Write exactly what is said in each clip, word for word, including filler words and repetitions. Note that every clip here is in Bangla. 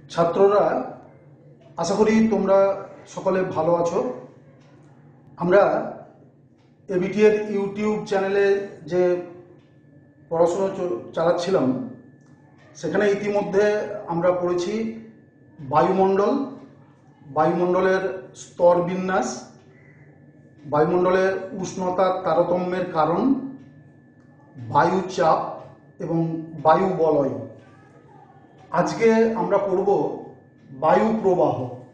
ছাত্ররা আশা করি তোমরা সকলে ভালো আছো। আমরা এবিটি এর ইউটিউব চ্যানেলে যে পড়াশোনা চালাচ্ছিলাম সেখানে ইতিমধ্যে আমরা পড়েছি বায়ুমণ্ডল, বায়ুমণ্ডলের স্তর বিন্যাস, বায়ুমণ্ডলের উষ্ণতার তারতম্যের কারণ, বায়ু চাপ এবং বায়ু বলয়। আজকে আমরা পড়ব বায়ু প্রবাহ।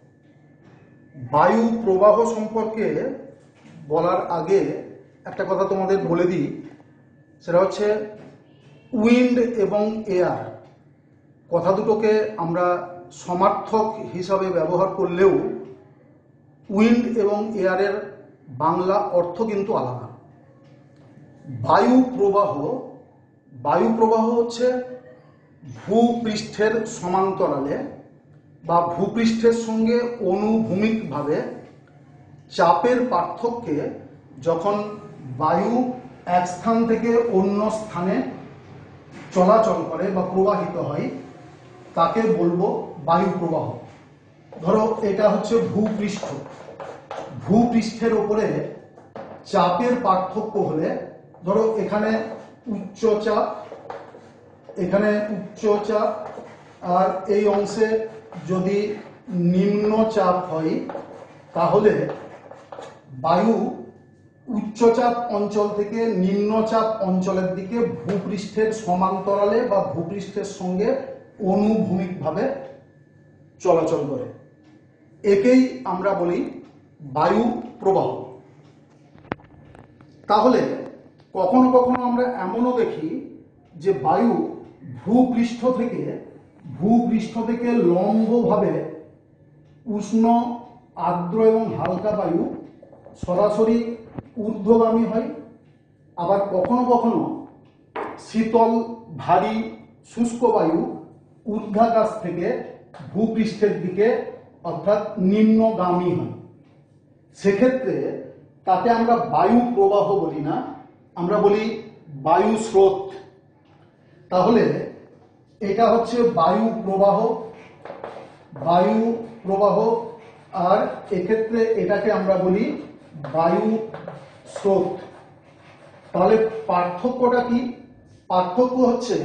বায়ু প্রবাহ সম্পর্কে বলার আগে একটা কথা তোমাদের বলে দিই, সেটা হচ্ছে উইন্ড এবং এয়ার কথা দুটোকে আমরা সমার্থক হিসাবে ব্যবহার করলেও উইন্ড এবং এয়ারের বাংলা অর্থ কিন্তু আলাদা। বায়ু প্রবাহ বায়ু প্রবাহ হচ্ছে ভূপৃষ্ঠের সমান্তরালে বা ভূপৃষ্ঠের সঙ্গে অনুভূমিকভাবে চাপের পার্থক্যে যখন বায়ু এক স্থান থেকে অন্য স্থানে চলাচল করে বা প্রবাহিত হয় তাকে বলবো বায়ু প্রবাহ। ধরো এটা হচ্ছে ভূপৃষ্ঠ, ভূপৃষ্ঠের উপরে চাপের পার্থক্য হলে ধরো এখানে উচ্চ চাপ, এখানে উচ্চ চাপ, আর এই অংশে যদি নিম্ন চাপ হয় তাহলে বায়ু উচ্চচাপ অঞ্চল থেকে নিম্নচাপ অঞ্চলের দিকে ভূপৃষ্ঠের সমান্তরালে বা ভূপৃষ্ঠের সঙ্গে অনুভূমিকভাবে চলাচল করে। একেই আমরা বলি বায়ু প্রবাহ। তাহলে কখনো কখনো আমরা এমনও দেখি যে বায়ু ভূপৃষ্ঠ থেকে ভূপৃষ্ঠ থেকে লম্বভাবে উষ্ণ, আর্দ্র এবং হালকা বায়ু সরাসরি ঊর্ধ্বগামী হয়, আবার কখনো কখনো শীতল, ভারী, শুষ্ক বায়ু ঊর্ধ্বাকাশ থেকে ভূপৃষ্ঠের দিকে অর্থাৎ নিম্নগামী হয়। সেক্ষেত্রে তাকে আমরা বায়ু প্রবাহ বলি না, আমরা বলি বায়ু স্রোত। তাহলে এটা হচ্ছে বায়ু প্রবাহ, বায়ু প্রবাহ, আর এক্ষেত্রে এটাকে আমরা বলি বায়ু স্রোত। তাহলে পার্থক্যটা কি? পার্থক্য হচ্ছে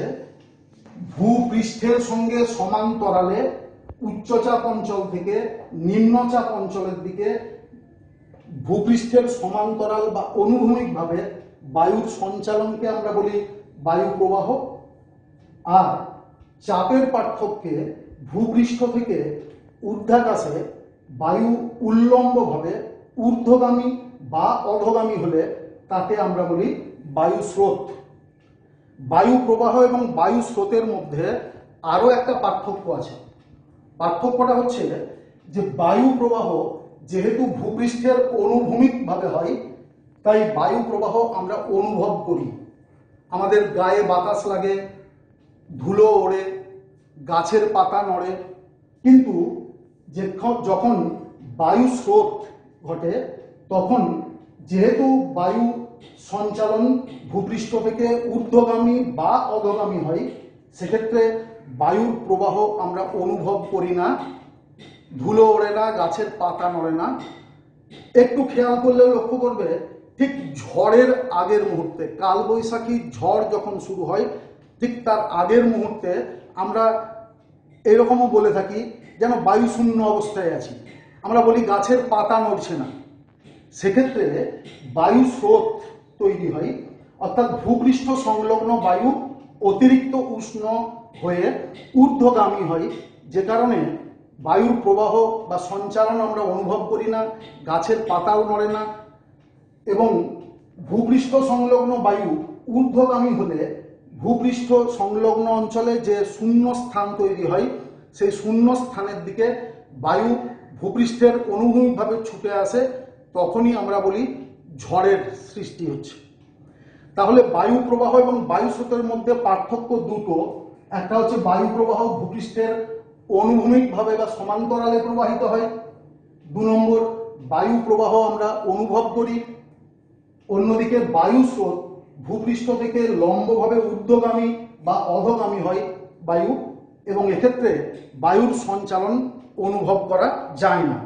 ভূপৃষ্ঠের সঙ্গে সমান্তরালে উচ্চচাপ অঞ্চল থেকে নিম্নচাপ অঞ্চলের দিকে ভূপৃষ্ঠের সমান্তরাল বা অনুভূমিকভাবে বায়ুর সঞ্চালনকে আমরা বলি বায়ু প্রবাহ। আর চাপের পার্থক্যে ভূপৃষ্ঠ থেকে ঊর্ধ্বাকাশে বায়ু উল্লম্বভাবে ঊর্ধ্বগামী বা অধোগামী হলে তাকে আমরা বলি বায়ু স্রোত। বায়ু প্রবাহ এবং বায়ু স্রোতের মধ্যে আরো একটা পার্থক্য আছে। পার্থক্যটা হচ্ছে যে বায়ু প্রবাহ যেহেতু ভূপৃষ্ঠের অনুভূমিকভাবে হয় তাই বায়ু প্রবাহ আমরা অনুভব করি, আমাদের গায়ে বাতাস লাগে, ধুলো ওড়ে, গাছের পাতা নড়ে। কিন্তু যখন বায়ু স্রোত ঘটে তখন যেহেতু বায়ু সঞ্চালন ভূপৃষ্ঠ থেকে ঊর্ধ্বগামী বা অধোগামী হয়, সেক্ষেত্রে বায়ুর প্রবাহ আমরা অনুভব করি না, ধুলো ওড়ে না, গাছের পাতা নড়ে না। একটু খেয়াল করলে লক্ষ্য করবে ঠিক ঝড়ের আগের মুহূর্তে, কালবৈশাখী ঝড় যখন শুরু হয় ঠিক তার আগের মুহূর্তে আমরা এরকমও বলে থাকি যেন বায়ু শূন্য অবস্থায় আছি, আমরা বলি গাছের পাতা নড়ছে না। সেক্ষেত্রে বায়ু স্রোত তৈরি হয়, অর্থাৎ ভূপৃষ্ঠ সংলগ্ন বায়ু অতিরিক্ত উষ্ণ হয়ে ঊর্ধ্বগামী হয়, যে কারণে বায়ুর প্রবাহ বা সঞ্চালন আমরা অনুভব করি না, গাছের পাতাও নড়ে না। এবং ভূপৃষ্ঠ সংলগ্ন বায়ু ঊর্ধ্বগামী হলে ভূপৃষ্ঠ সংলগ্ন অঞ্চলে যে শূন্য স্থান তৈরি হয় সেই শূন্য স্থানের দিকে বায়ু ভূপৃষ্ঠের অনুভূমিকভাবে ছুটে আসে, তখনই আমরা বলি ঝড়ের সৃষ্টি হচ্ছে। তাহলে বায়ু প্রবাহ এবং বায়ু স্রোতের মধ্যে পার্থক্য দুটো। একটা হচ্ছে বায়ু প্রবাহ ভূপৃষ্ঠের অনুভূমিকভাবে বা সমান্তরালে প্রবাহিত হয়, দু নম্বর বায়ু প্রবাহ আমরা অনুভব করি। অন্যদিকে বায়ু স্রোত ভূপৃষ্ঠ থেকে লম্বভাবে ঊর্ধ্বগামী বা অধোগামী হয় বায়ু, এবং এক্ষেত্রে বায়ুর সঞ্চালন অনুভব করা যায় না।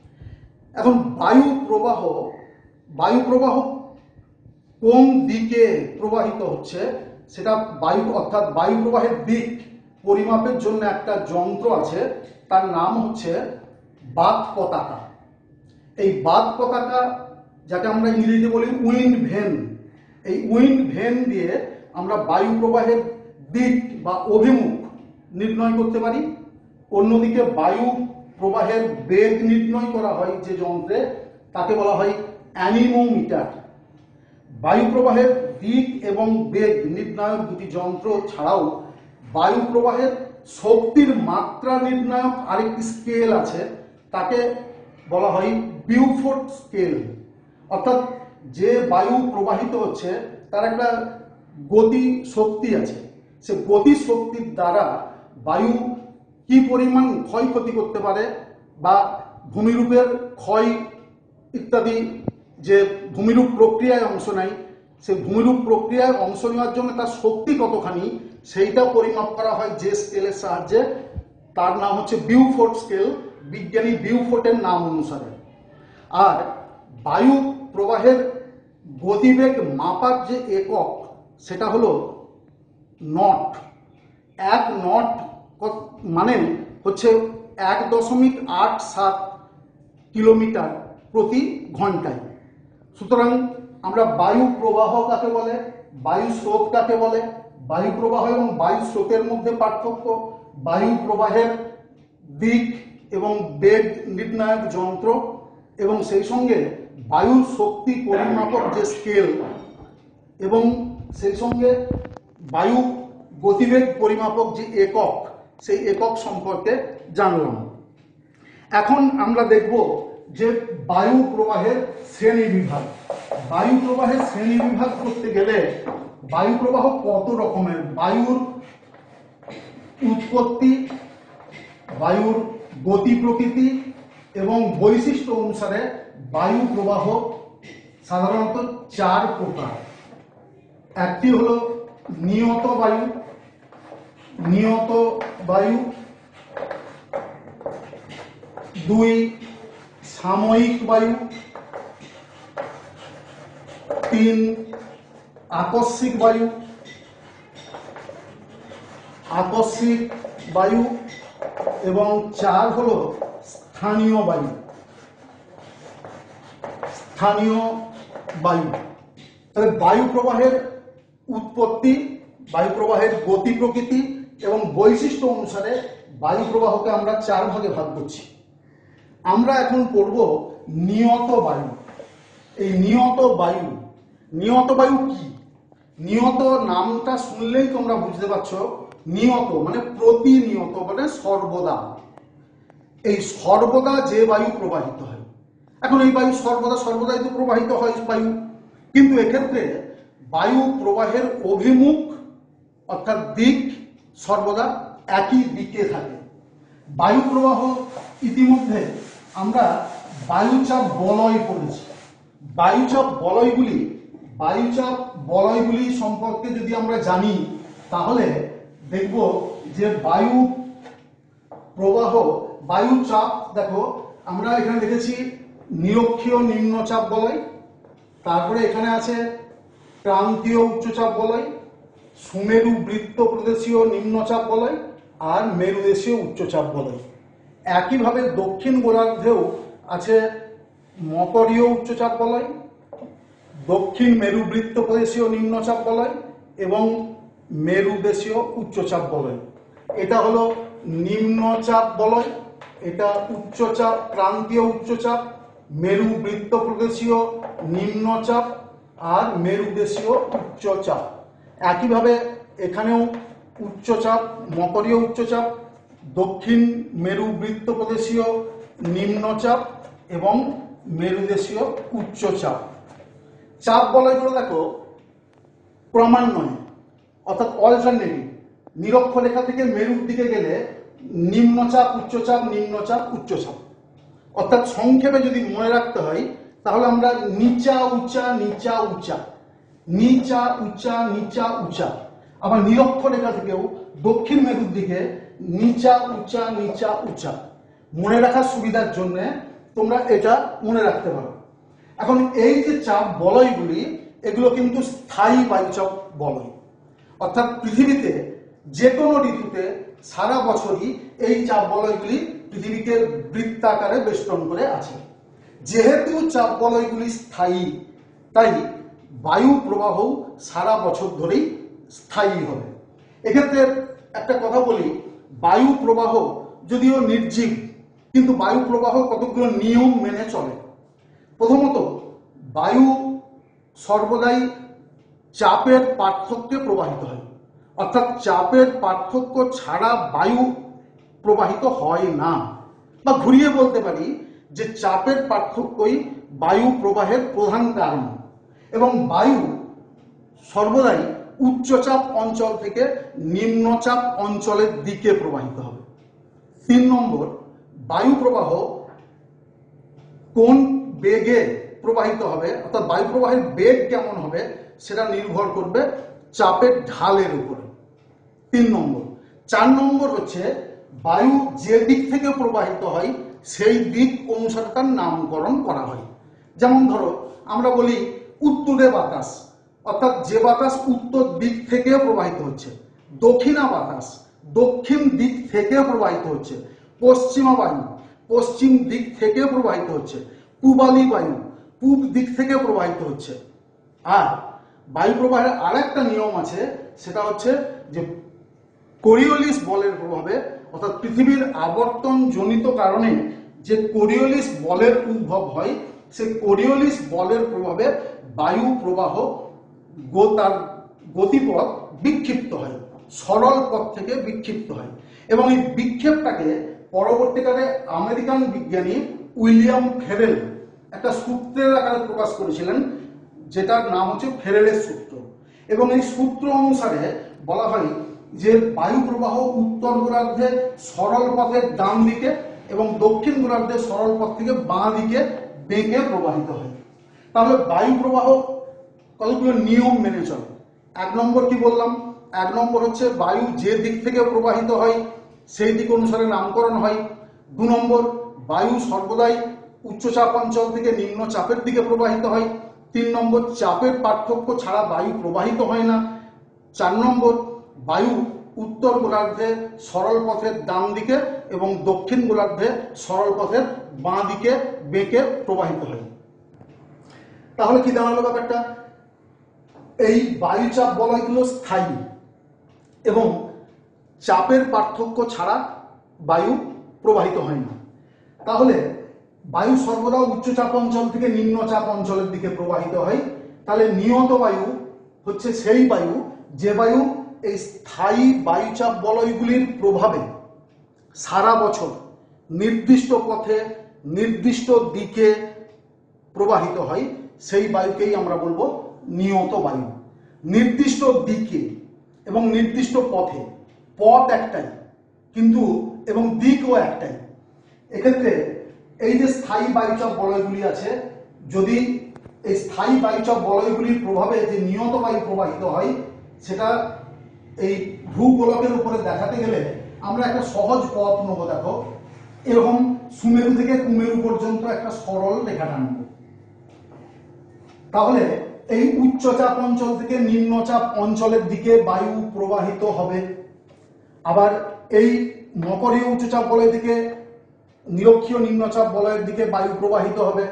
এখন বায়ু প্রবাহ বায়ু প্রবাহ কোন দিকে প্রবাহিত হচ্ছে সেটা বায়ু অর্থাৎ বায়ু প্রবাহের দিক পরিমাপের জন্য একটা যন্ত্র আছে, তার নাম হচ্ছে বাত পতাকা। এই বাত পতাকা, যাকে আমরা ইংরেজিতে বলি উইন্ড ভেন, এই উইন্ড ভেন দিয়ে আমরা বায়ু প্রবাহের দিক বা অভিমুখ নির্ণয় করতে পারি। অন্যদিকে বায়ু প্রবাহের বেগ নির্ণয় করা হয় যে যন্ত্রে, তাকে বলা হয় অ্যানিমোমিটার। বায়ু প্রবাহের দিক এবং বেগ নির্ণায়ক দুটি যন্ত্র ছাড়াও বায়ু প্রবাহের শক্তির মাত্রা নির্ণায়ক আরেকটি স্কেল আছে, তাকে বলা হয় বিউফোর্ট স্কেল। অর্থাৎ যে বায়ু প্রবাহিত হচ্ছে তার একটা গতি শক্তি আছে, সে গতি শক্তির দ্বারা বায়ু কি পরিমাণ ক্ষয়ক্ষতি করতে পারে বা ভূমিরূপের ক্ষয় ইত্যাদি, যে ভূমিরূপ প্রক্রিয়ায় অংশ নেয়, সেই ভূমিরূপ প্রক্রিয়ায় অংশ নেওয়ার জন্য তার শক্তি কতখানি সেইটা পরিমাপ করা হয় যে স্কেলের সাহায্যে, তার নাম হচ্ছে বিউফোর্ট স্কেল, বিজ্ঞানী বিউফোর্টের নাম অনুসারে। আর বায়ু প্রবাহের গতিবেগ মাপার যে একক সেটা হলো নট। এক নট মানে হচ্ছে এক দশমিক আট সাত কিলোমিটার প্রতি ঘন্টায়। সুতরাং আমরা বায়ু প্রবাহ কাকে বলে, বায়ু স্রোত কাকে বলে, বায়ু প্রবাহ এবং বায়ু স্রোতের মধ্যে পার্থক্য, বায়ু প্রবাহের দিক এবং বেগ নির্ণায়ক যন্ত্র, এবং সেই সঙ্গে বায়ুর শক্তি পরিমাপক যে স্কেল, এবং সেই সঙ্গে বায়ু গতিবেগ পরিমাপক যে একক, সেই একক সম্পর্কে জানলাম। এখন আমরা দেখব যে বায়ু প্রবাহের শ্রেণী বিভাগ। বায়ু প্রবাহের শ্রেণী বিভাগ করতে গেলে বায়ু প্রবাহ কত রকমের, বায়ুর উৎপত্তি, বায়ুর গতি প্রকৃতি এবং বৈশিষ্ট্য অনুসারে বায়ু প্রবাহ সাধারণত চার প্রকার। একটি হলো নিয়ত বায়ু, নিয়ত বায়ু। দুই, সাময়িক বায়ু। তিন, আকস্মিক বায়ু আকস্মিক বায়ু এবং চার হলো স্থানীয় বায়ু স্থানীয় বায়ু। তাহলে বায়ু প্রবাহের উৎপত্তি, বায়ু প্রবাহের গতি প্রকৃতি এবং বৈশিষ্ট্য অনুসারে বায়ু প্রবাহকে আমরা চার ভাগে ভাগ করছি। আমরা এখন পড়ব নিয়ত বায়ু। এই নিয়ত বায়ু নিয়ত বায়ু কি? নিয়ত নামটা শুনলেই তোমরা বুঝতে পারছো, নিয়ত মানে প্রতিনিয়ত, মানে সর্বদা। এই সর্বদা যে বায়ু প্রবাহিত হয়, এখন এই বায়ু সর্বদা সর্বদাই তো প্রবাহিত হয় বায়ু, কিন্তু এক্ষেত্রে বায়ু প্রবাহের অভিমুখ অর্থাৎ দিক সর্বদা একই দিকে থাকে। বায়ু প্রবাহ ইতিমধ্যে আমরা বায়ুচাপ বলয় পড়েছি। বায়ুচাপ বলয়গুলি বায়ুচাপ বলয়গুলি সম্পর্কে যদি আমরা জানি তাহলে দেখব যে বায়ু প্রবাহ, বায়ুচাপ, দেখো আমরা এখানে দেখেছি নিরক্ষীয় নিম্নচাপ বলয়, তারপরে এখানে আছে ক্রান্তীয় উচ্চচাপ বলয়, সুমেরু বৃত্ত প্রদেশীয় নিম্নচাপ বলয় আর মেরুদেশীয় উচ্চচাপ বলয়। একইভাবে দক্ষিণ গোলার্ধেও আছে মকরীয় উচ্চচাপ বলয়, দক্ষিণ মেরু বৃত্ত প্রদেশীয় নিম্নচাপ বলয় এবং মেরুদেশীয় উচ্চচাপ বলয়। এটা হলো নিম্নচাপ বলয়, এটা উচ্চচাপ, ক্রান্তীয় উচ্চচাপ, মেরু বৃত্ত প্রদেশীয় নিম্নচাপ আর মেরুদেশীয় উচ্চচাপ। একইভাবে এখানেও উচ্চচাপ, মকরীয় উচ্চচাপ, দক্ষিণ মেরু বৃত্ত প্রদেশীয় নিম্নচাপ এবং মেরুদেশীয় উচ্চচাপ। চাপ বলয়গুলো দেখো ক্রমান্বয়ে অর্থাৎ অল্টারনেটিভ, নিরক্ষরেখা থেকে মেরুর দিকে গেলে নিম্নচাপ উচ্চচাপ নিম্নচাপ উচ্চচাপ। অর্থাৎ সংক্ষেপে যদি মনে রাখতে হয় তাহলে আমরা নিচা উঁচা নিচা উঁচা, নিচা উঁচা নিচা উঁচা। আবার নিরক্ষরেখা থেকেও দক্ষিণ মেরুর দিকে নিচা উঁচা নিচা উঁচা। মনে রাখার সুবিধার জন্য তোমরা এটা মনে রাখতে পারো। এখন এই যে চাপ বলয়গুলি এগুলো কিন্তু স্থায়ী বায়ুচাপ বলয়, অর্থাৎ পৃথিবীতে যে কোনো ঋতুতে সারা বছরই এই চাপ বলয়গুলি পৃথিবীকে বৃত্তাকারে বেষ্টন করে আছে। যেহেতু চাপ বলয়গুলি স্থায়ী, তাই বায়ু প্রবাহ সারা বছর ধরেই স্থায়ী হবে। এক্ষেত্রে একটা কথা বলি, বায়ু প্রবাহ যদিও নির্জীব, কিন্তু বায়ু প্রবাহ কতগুলো নিয়ম মেনে চলে। প্রথমত, বায়ু সর্বদাই চাপের পার্থক্যে প্রবাহিত হয়, অর্থাৎ চাপের পার্থক্য ছাড়া বায়ু প্রবাহিত হয় না, বা ঘুরিয়ে বলতে পারি যে চাপের পার্থক্যই বায়ু প্রবাহের প্রধান কারণ। এবং বায়ু সর্বদাই উচ্চচাপ অঞ্চল থেকে নিম্নচাপ অঞ্চলের দিকে প্রবাহিত হবে। তিন নম্বর, বায়ু প্রবাহ কোন বেগে প্রবাহিত হবে, অর্থাৎ বায়ু প্রবাহের বেগ কেমন হবে সেটা নির্ভর করবে চাপের ঢালের উপরে। তিন নম্বর। চার নম্বর হচ্ছে বায়ু যে দিক থেকে প্রবাহিত হয় সেই দিক অনুসারে তার নামকরণ করা হয়। যেমন ধরো আমরা বলি উত্তরে বাতাস, অর্থাৎ যে বাতাস উত্তর দিক থেকে প্রবাহিত হচ্ছে। দক্ষিণা বাতাস দক্ষিণ দিক থেকে প্রবাহিত হচ্ছে। পশ্চিমা বায়ু পশ্চিম দিক থেকে প্রবাহিত হচ্ছে। পূবালি বায়ু পূব দিক থেকে প্রবাহিত হচ্ছে। আর বায়ু প্রবাহের আরেকটা নিয়ম আছে, সেটা হচ্ছে যে কোরিওলিস বলের প্রভাবে, অর্থাৎ পৃথিবীর আবর্তন জনিত কারণে যে কোরিওলিস বলের উদ্ভব হয়, সেই কোরিওলিস বলের প্রভাবে বায়ু প্রবাহ তার গতিপথ বিক্ষিপ্ত হয়, সরল পথ থেকে বিক্ষিপ্ত হয়। এবং এই বিক্ষেপটাকে পরবর্তীকালে আমেরিকান বিজ্ঞানী উইলিয়াম ফেরেল একটা সূত্রের আকারে প্রকাশ করেছিলেন, যেটার নাম হচ্ছে ফেরেলের সূত্র। এবং এই সূত্র অনুসারে বলা হয় যে বায়ু প্রবাহ উত্তর গোলার্ধে সরল পথের ডান দিকে এবং দক্ষিণ গোলার্ধে সরল পথ থেকে বাঁ দিকে বেগে প্রবাহিত হয়। তাহলে বায়ু প্রবাহ কতগুলো নিয়ম মেনে চলে। এক নম্বর কি বললাম? এক নম্বর হচ্ছে বায়ু যে দিক থেকে প্রবাহিত হয় সেই দিক অনুসারে নামকরণ হয়। দু নম্বর, বায়ু সর্বদাই উচ্চচাপ অঞ্চল থেকে নিম্ন চাপের দিকে প্রবাহিত হয়। তিন নম্বর, চাপের পার্থক্য ছাড়া বায়ু প্রবাহিত হয় না। চার নম্বর, বায়ু উত্তর গোলার্ধে সরল পথের ডান দিকে এবং দক্ষিণ গোলার্ধে সরল পথের বাঁ দিকে বেঁকে প্রবাহিত হয়। তাহলে কি দাঁড়ালো ব্যাপারটা? এই বায়ুচাপ বলয়গুলো স্থায়ী এবং চাপের পার্থক্য ছাড়া বায়ু প্রবাহিত হয় না। তাহলে বায়ু সর্বদা উচ্চচাপ অঞ্চল থেকে নিম্নচাপ অঞ্চলের দিকে প্রবাহিত হয়। তাহলে নিয়ত বায়ু হচ্ছে সেই বায়ু যে বায়ু এই স্থায়ী বায়ুচাপ বলয়গুলির প্রভাবে সারা বছর নির্দিষ্ট পথে নির্দিষ্ট দিকে প্রবাহিত হয়, সেই বায়ুকেই আমরা বলবো নিয়ত বায়ু। নির্দিষ্ট দিকে এবং নির্দিষ্ট পথে, পথ একটাই কিন্তু এবং দিকও একটাই। এক্ষেত্রে এই যে স্থায়ী বায়ুচাপ বলয়গুলি আছে, যদি এই স্থায়ী বায়ুচাপ বলয়গুলির প্রভাবে যে নিয়ত বায়ু প্রবাহিত হয়, সেটা এই ভূগোলকের উপরে দেখাতে গেলে আমরা একটা সহজ পথ নেব। দেখো, এরকম সুমেরু থেকে কুমেরু পর্যন্ত একটা সরল রেখা টানব। তাহলে এই উচ্চচাপ অঞ্চল থেকে নিম্নচাপ অঞ্চলের দিকে বায়ু প্রবাহিত হবে। আবার এই মকরীয় উচ্চচাপ বলয় থেকে নিরক্ষীয় নিম্নচাপ বলয়ের দিকে বায়ু প্রবাহিত হবে।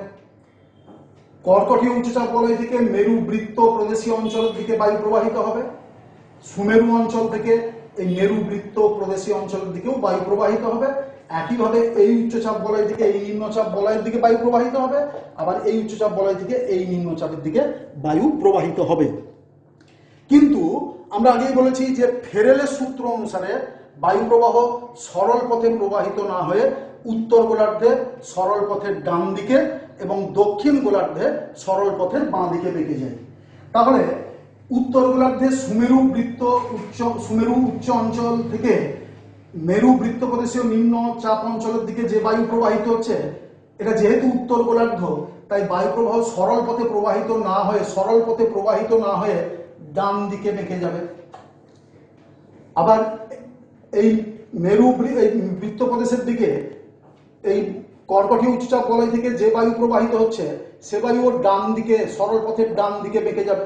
কর্কটীয় উচ্চচাপ বলয় থেকে মেরু বৃত্ত প্রদেশীয় অঞ্চলের দিকে বায়ু প্রবাহিত হবে। সুমেরু অঞ্চল থেকে এই মেরু বৃত্ত প্রদেশীয় অঞ্চলের দিকেও বায়ু প্রবাহিত হবে। একইভাবে এই উচ্চচাপ বলয় থেকে এই নিম্নচাপ বলয়ের দিকে বায়ু প্রবাহিত হবে, আবার এই উচ্চচাপ বলয় থেকে এই নিম্নচাপের দিকে বায়ু প্রবাহিত হবে। কিন্তু আমরা আগেই বলেছি যে ফেরেলের সূত্র অনুসারে বায়ু প্রবাহ সরল পথে প্রবাহিত না হয়ে উত্তর গোলার্ধে সরল পথের ডান দিকে এবং দক্ষিণ গোলার্ধে সরল পথের বাঁ দিকে বেঁকে যায়। তাহলে উত্তর গোলার্ধে সুমেরু বৃত্ত উচ্চ সুমেরু উচ্চ অঞ্চল থেকে মেরু বৃত্ত প্রদেশীয় নিম্ন চাপ অঞ্চলের দিকে যে বায়ু প্রবাহিত হচ্ছে, এটা যেহেতু উত্তর গোলার্ধ, তাই বায়ু প্রবাহ সরল পথে প্রবাহিত না হয়ে সরল পথে প্রবাহিত না হয়ে ডান দিকে বেঁকে যাবে। আবার এই মেরু এই বৃত্ত প্রদেশের দিকে এই কর্কটীয় উচ্চচাপ বলয় থেকে যে বায়ু প্রবাহিত হচ্ছে সে বায়ু ওর ডান দিকে সরল পথের ডান দিকে বেঁকে যাবে।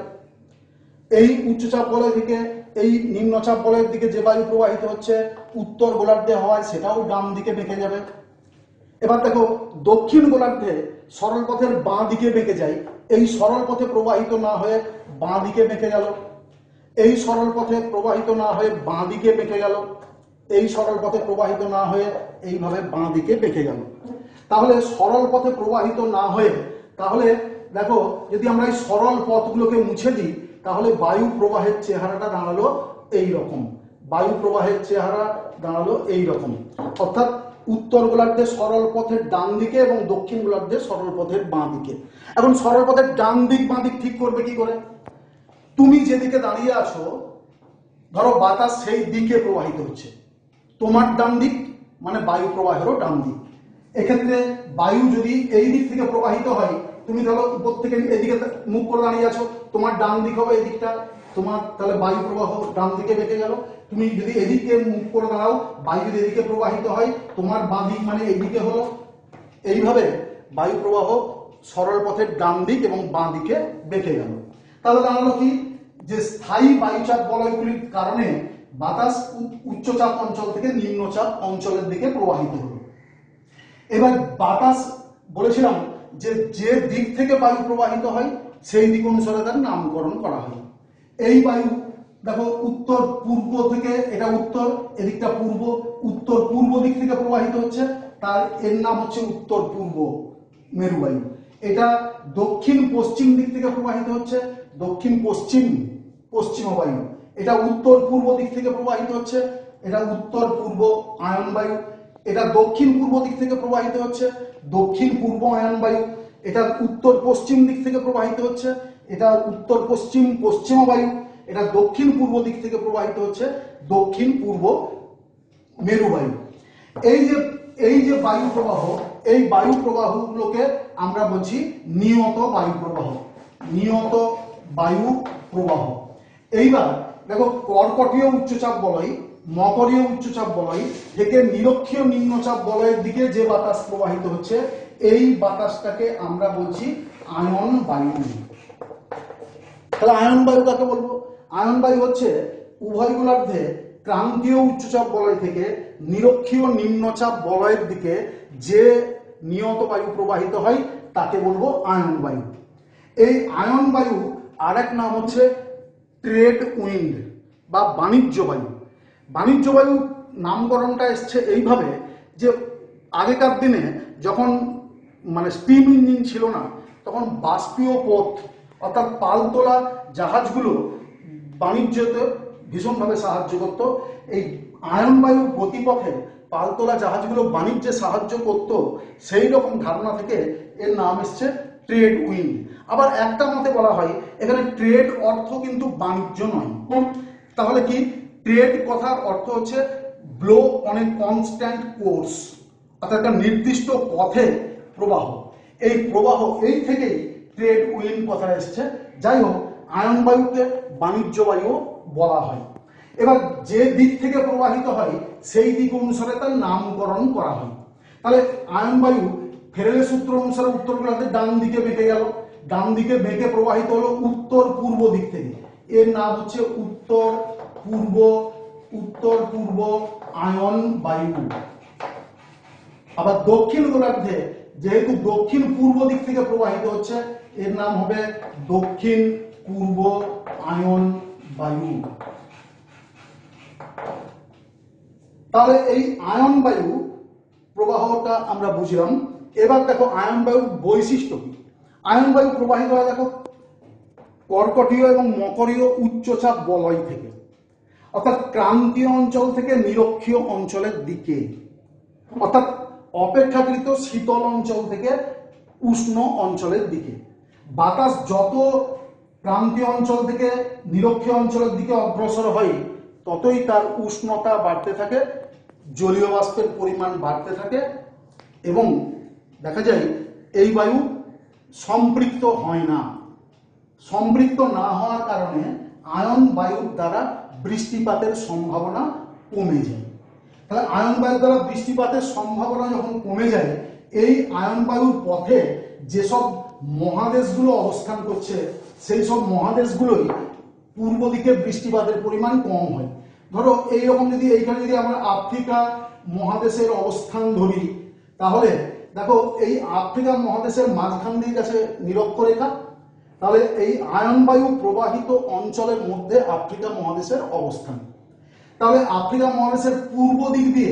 এই উচ্চচাপ বলয় থেকে এই নিম্নচাপ বলয়ের দিকে যে বায়ু প্রবাহিত হচ্ছে উত্তর গোলার্ধে হওয়ায় সেটাও ডান দিকে বেঁকে যাবে। এবার দেখো দক্ষিণ গোলার্ধে সরল পথের বাঁ দিকে বেঁকে যায়, এই সরল পথে প্রবাহিত না হয়ে বাঁ দিকে বেঁকে গেল, এই সরল পথে প্রবাহিত না হয়ে বাঁ দিকে বেঁকে গেল, এই সরল পথে প্রবাহিত না হয়ে এইভাবে বাঁ দিকে বেঁকে গেল। তাহলে সরল পথে প্রবাহিত না হয়ে, তাহলে দেখো যদি আমরা এই সরল পথগুলোকে মুছে দিই তাহলে বায়ু প্রবাহের চেহারাটা দাঁড়ালো এই রকম, বায়ু প্রবাহের চেহারা দাঁড়ালো এই রকম। অর্থাৎ উত্তর গোলার্ধে সরল পথের ডান দিকে এবং দক্ষিণ গোলার্ধে সরল পথের বাঁ দিকে। এখন সরল পথের ডান দিক বাঁ দিক ঠিক করবে কি করে? তুমি যেদিকে দাঁড়িয়ে আছো ধরো বাতাস সেই দিকে প্রবাহিত হচ্ছে, তোমার ডান দিক মানে বায়ু প্রবাহেরও ডান দিক। এক্ষেত্রে বায়ু যদি এই দিক থেকে প্রবাহিত হয়, তুমি ধরো উপর থেকে এদিকে মুখ করে দাঁড়িয়ে আছো, তোমার ডান দিক হবে এই দিকটা, তোমার তাহলে বায়ু প্রবাহ ডান দিকে বেঁকে গেল। তুমি যদি এদিকে মুখ করে দাঁড়াও, বায়ু যদি এদিকে প্রবাহিত হয়, তোমার বাঁ দিক মানে এইদিকে হলো। এইভাবে বায়ু প্রবাহ সরল পথের ডান দিক এবং বাঁ দিকে বেঁকে গেল। তাহলে দাঁড়ালো কি যে স্থায়ী বায়ুচাপ বলয়গুলির কারণে বাতাস উচ্চচাপ অঞ্চল থেকে নিম্নচাপ অঞ্চলের দিকে প্রবাহিত হলো। এবার বাতাস বলেছিলাম যে যে দিক থেকে বায়ু প্রবাহিত হয় সেই দিক অনুসারে তার নামকরণ করা হয়। এই বায়ু দেখো উত্তর পূর্ব থেকে, এটা উত্তর, এদিকটা পূর্ব, উত্তর পূর্ব দিক থেকে প্রবাহিত হচ্ছে, তার এর নাম হচ্ছে উত্তর পূর্ব মেরুবায়ু। এটা দক্ষিণ পশ্চিম দিক থেকে প্রবাহিত হচ্ছে, দক্ষিণ পশ্চিম পশ্চিম বায়ু। এটা উত্তর পূর্ব দিক থেকে প্রবাহিত হচ্ছে, এটা উত্তর পূর্ব আয়ন বায়ু। এটা দক্ষিণ পূর্ব দিক থেকে প্রবাহিত হচ্ছে, দক্ষিণ পূর্ব আয়ন বায়ু। এটা উত্তর পশ্চিম দিক থেকে প্রবাহিত হচ্ছে, এটা উত্তর পশ্চিম পশ্চিম বায়ু। এটা দক্ষিণ পূর্ব দিক থেকে প্রবাহিত হচ্ছে, দক্ষিণ পূর্ব মেরুবায়ু। এই যে এই যে বায়ু প্রবাহ, এই বায়ু প্রবাহগুলোকে আমরা বলছি নিয়ত বায়ু প্রবাহ, নিয়ত বায়ু প্রবাহ। এইবার দেখো কর্কটীয় উচ্চচাপ বলয়, মকরীয় উচ্চচাপ বলয় থেকে নিরক্ষীয় নিম্নচাপ বলয়ের দিকে যে বাতাস প্রবাহিত হচ্ছে এই বাতাসটাকে আমরা বলছি আয়ন বায়ু। তাহলে আয়ন বায়ু কাকে বলবো? আয়ন বায়ু হচ্ছে উভয় গোলার্ধে ক্রান্তীয় উচ্চচাপ বলয় থেকে নিরক্ষীয় নিম্নচাপ বলয়ের দিকে যে নিয়ত বায়ু প্রবাহিত হয় তাকে বলবো আয়ন বায়ু। এই আয়ন বায়ু আর এক নাম হচ্ছে ট্রেড উইন্ড বা বাণিজ্য বায়ু। বাণিজ্য বায়ু নামকরণটা এসছে এইভাবে যে আগেকার দিনে যখন মানে স্টিম ইঞ্জিন ছিল না, তখন বাষ্পীয় পথ অর্থাৎ পালতোলা জাহাজগুলো বাণিজ্যতে ভীষণভাবে সাহায্য করত। এই আয়ন বায়ু গতিপথে পালতোলা জাহাজগুলো বাণিজ্যে সাহায্য করত, সেই রকম ধারণা থেকে এর নাম এসছে ট্রেড উইন্ড। আবার একটা মতে বলা হয় এখানে ট্রেড অর্থ কিন্তু বাণিজ্য নয়। তাহলে কি? ট্রেড কথার অর্থ হচ্ছে blow on a constant course, অর্থাৎ একটা নির্দিষ্ট পথে প্রবাহ। এই প্রবাহ এই থেকেই ট্রেড উইন্ড কথা এসছে। যাই হোক, আয়ন বায়ুকে বাণিজ্য বায়ু বলা হয়। এবার যে দিক থেকে প্রবাহিত হয় সেই দিক অনুসারে তার নামকরণ করা হয়। তাহলে আয়ন বায়ু ফেরেলের সূত্র অনুসারে উত্তর গোলার্ধের ডান দিকে বেঁকে গেল, ডান দিকে বেঁকে প্রবাহিত হলো উত্তর পূর্ব দিক থেকে, এর নাম হচ্ছে উত্তর পূর্ব উত্তর পূর্ব আয়ন বায়ু। আবার দক্ষিণ গোলার্ধে যেহেতু দক্ষিণ পূর্ব দিক থেকে প্রবাহিত হচ্ছে এর নাম হবে দক্ষিণ পূর্ব আয়ন বায়ু। তাহলে এই আয়ন বায়ু প্রবাহটা আমরা বুঝলাম। এবার দেখো আয়ন বায়ুর বৈশিষ্ট্য কি। আয়ন বায়ু প্রবাহিত হয় দেখো কর্কটীয় এবং মকরীয় উচ্চচাপ বলয় থেকে, অর্থাৎ ক্রান্তীয় অঞ্চল থেকে নিরক্ষীয় অঞ্চলের দিকে, অর্থাৎ অপেক্ষাকৃত শীতল অঞ্চল থেকে উষ্ণ অঞ্চলের দিকে। বাতাস যত ক্রান্তীয় অঞ্চল থেকে নিরক্ষীয় অঞ্চলের দিকে অগ্রসর হয় ততই তার উষ্ণতা বাড়তে থাকে, জলীয় বাষ্পের পরিমাণ বাড়তে থাকে এবং দেখা যায় এই বায়ু সম্পৃক্ত হয় না। সম্পৃক্ত না হওয়ার কারণে আয়ন বায়ুর দ্বারা বৃষ্টিপাতের সম্ভাবনা কমে যায়। তাহলে আয়ন বায়ু দ্বারা বৃষ্টিপাতের সম্ভাবনা যখন কমে যায়, এই আয়ন বায়ুর পথে যেসব মহাদেশগুলো অবস্থান করছে সেই সব মহাদেশগুলোই পূর্ব দিকে বৃষ্টিপাতের পরিমাণ কম হয়। ধরো এইরকম যদি এইখানে যদি আমরা আফ্রিকা মহাদেশের অবস্থান ধরি, তাহলে দেখো এই আফ্রিকা মহাদেশের মাঝখান দিয়ে গেছে নিরক্ষরেখা, তাহলে এই আয়ন বায়ু প্রবাহিত অঞ্চলের মধ্যে আফ্রিকা মহাদেশের অবস্থান। তাহলে আফ্রিকা মহাদেশের পূর্ব দিক দিয়ে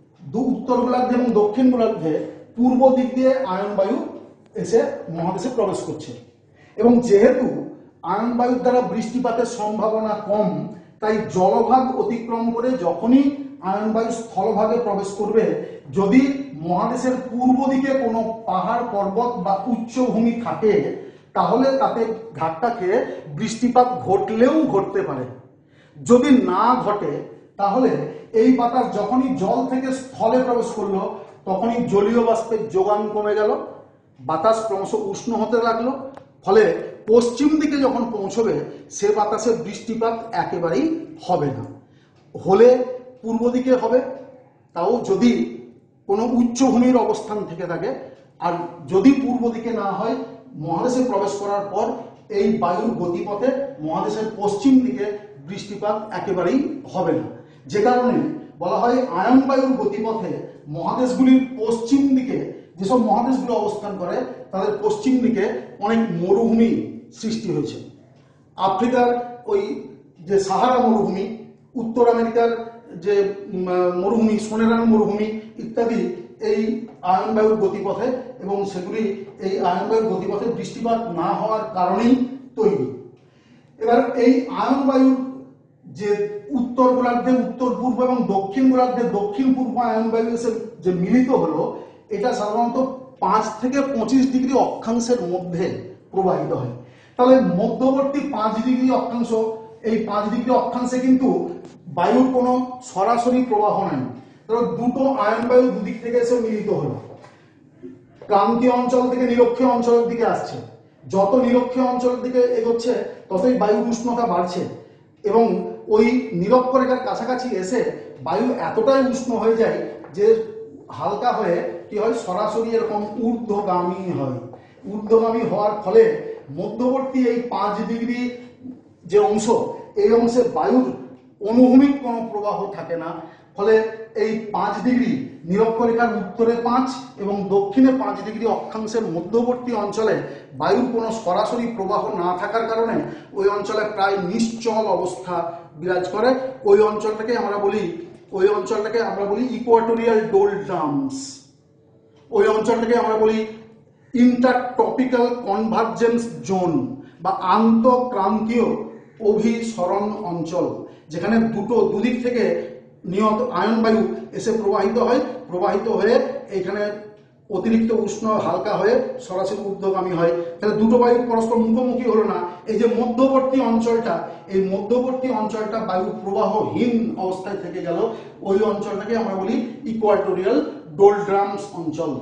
উত্তর গোলার্ধে এবং দক্ষিণ গোলার্ধে পূর্ব দিক দিয়ে আয়ন বায়ু এসে মহাদেশে প্রবেশ করছে, এবং যেহেতু আয়ন বায়ুর দ্বারা বৃষ্টিপাতের সম্ভাবনা কম, তাই জলভাগ অতিক্রম করে যখনই আয়ন বায়ু স্থলভাগে প্রবেশ করবে, যদি মহাদেশের পূর্ব দিকে কোনো পাহাড় পর্বত বা উচ্চভূমি থাকে, তাহলে তাতে ধাক্কা খেয়ে বৃষ্টিপাত ঘটলেও ঘটতে পারে। যদি না ঘটে, তাহলে এই বাতাস যখনই জল থেকে স্থলে প্রবেশ করলো, তখনই জলীয় বাষ্পের যোগান কমে গেল, বাতাস ক্রমশ উষ্ণ হতে লাগলো, ফলে পশ্চিম দিকে যখন পৌঁছবে সে বাতাসে বৃষ্টিপাত একেবারেই হবে না। হলে পূর্ব দিকে হবে, তাও যদি কোনো উচ্চভূমির অবস্থান থেকে থাকে, আর যদি পূর্ব দিকে না হয়, মহাদেশে প্রবেশ করার পর এই বায়ুর গতিপথে মহাদেশের পশ্চিম দিকে বৃষ্টিপাত একেবারেই হবে না। যে কারণে বলা হয় আয়ন বায়ুর গতিপথে মহাদেশগুলির পশ্চিম দিকে যেসব মহাদেশগুলো অবস্থান করে তাদের পশ্চিম দিকে অনেক মরুভূমি সৃষ্টি হয়েছে। আফ্রিকার ওই যে সাহারা মরুভূমি, উত্তর আমেরিকার যে মরুভূমি, সোনেরান মরুভূমি ইত্যাদি এই আয়ন বায়ুর গতিপথে, এবং সেগুলি এই আয়ন বায়ুর গতিপথে বৃষ্টিপাত না হওয়ার কারণেই তৈরি। এবার এই আয়ন বায়ুর যে উত্তর গোলার্ধে উত্তর পূর্ব এবং দক্ষিণ গোলার্ধে দক্ষিণ পূর্ব আয়ন বায়ু এসে যে মিলিত হলো, এটা সাধারণত পাঁচ থেকে পঁচিশ ডিগ্রি অক্ষাংশের মধ্যে প্রবাহিত হয়। তাহলে মধ্যবর্তী পাঁচ ডিগ্রি অক্ষাংশ, এই পাঁচ ডিগ্রি অক্ষাংশে কিন্তু বায়ুর কোনো সরাসরি প্রবাহ নাই। ধরো দুটো আয়ন বায়ু দুদিক থেকে এসে মিলিত হলো, ক্রান্তীয় অঞ্চল থেকে নিরক্ষীয় অঞ্চলের দিকে আসছে, যত নিরক্ষীয় অঞ্চলের দিকে এগোচ্ছে ততই বায়ুর উষ্ণতা বাড়ছে, এবং ওই নিরক্ষরেখার কাছাকাছি এসে বায়ু এতটাই উষ্ণ হয়ে যায় যে হালকা হয়ে কি হয়, সরাসরি এরকম ঊর্ধ্বগামী হয়। ঊর্ধ্বগামী হওয়ার ফলে মধ্যবর্তী এই পাঁচ ডিগ্রি যে অংশ, এই অংশে বায়ুর অনুভূমিক কোনো প্রবাহ থাকে না। ফলে এই পাঁচ ডিগ্রি নিরক্ষরেখার উত্তরে পাঁচ এবং দক্ষিণে পাঁচ ডিগ্রি অক্ষাংশের মধ্যবর্তী অঞ্চলে বায়ুর কোনো সরাসরি প্রবাহ না থাকার কারণে ওই অঞ্চলে প্রায় নিশ্চল অবস্থা বিরাজ করে। ওই অঞ্চলটাকে আমরা বলি ওই অঞ্চলটাকে আমরা বলি ইকুয়াটোরিয়াল ডোলড্রামস। ওই অঞ্চলটাকে আমরা বলি ইন্টারট্রপিক্যাল কনভার্জেন্স জোন বা আন্তঃক্রান্তীয় অভিসরণ অঞ্চল, যেখানে দুটো দুদিক থেকে নিয়ত আয়ন বায়ু এসে প্রবাহিত হয়, প্রবাহিত হয়ে এখানে অতিরিক্ত উষ্ণ হালকা হয়ে সরাসরি ঊর্ধ্বগামী হয়। তাহলে দুটো বায়ু পরস্পর মুখোমুখি হলো না, এই যে মধ্যবর্তী অঞ্চলটা, এই মধ্যবর্তী অঞ্চলটা বায়ু প্রবাহহীন অবস্থায় থেকে গেল, ওই অঞ্চলটাকে আমরা বলি ইকুয়াটোরিয়াল ডোলড্রামস অঞ্চল।